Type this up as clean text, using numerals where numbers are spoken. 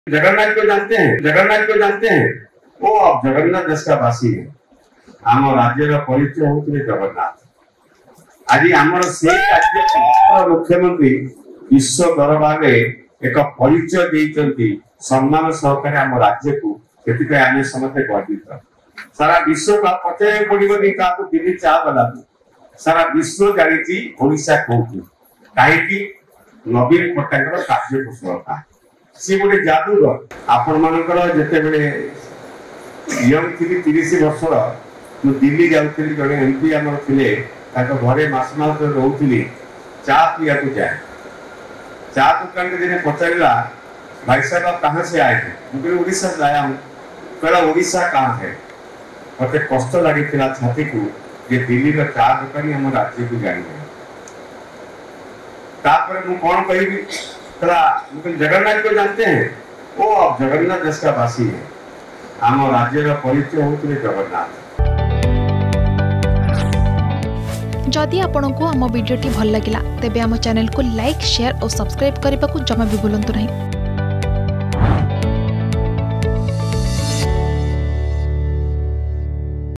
जगन्नाथ को जानते हैं, जगन्नाथ को जानते हैं। वो अब जगन्नाथ देश का वासी है। आम राज्य परिचय होते जगन्नाथ। आज आमर से राज्य मुख्यमंत्री विश्व दरबार एक परिचय देते सम्मान सहकारे आम राज्य को आम समस्त गर्वित। सारा विश्व का पचार पड़ोनी क्या दिल्ली चा गला सारा विश्व जानी ओडिशा कौटी कहीं नवीन पट्टनायक कार्य कुशलता सी गोटे जादूगर आपण मानकर जिते यंग थी 30 वर्ष मु दिल्ली जाऊली जड़े एमपी आम थे घरे मस मास रोली चा पीवा जाए चा दुकान के दिन पचारा भाई साहब आप कहाँ से आए थे मुझे उड़ीसा से आया हूँ कहला उड़ीसा कहाँ है मत कष्ट लगी छाती को ये दिल्ली का चा दुकानी आम राज्य को जानी मुझे कौन कही जगन्नाथ को जानते हैं। वो अब जगन्नाथ देश का वासी है। आम राज्य परिचय होते जगन्नाथ। जदि आपंक आम भिडी भल लगा तेब आम चैनल को लाइक शेयर और सब्सक्राइब करने को जमा भी भूलु नहीं।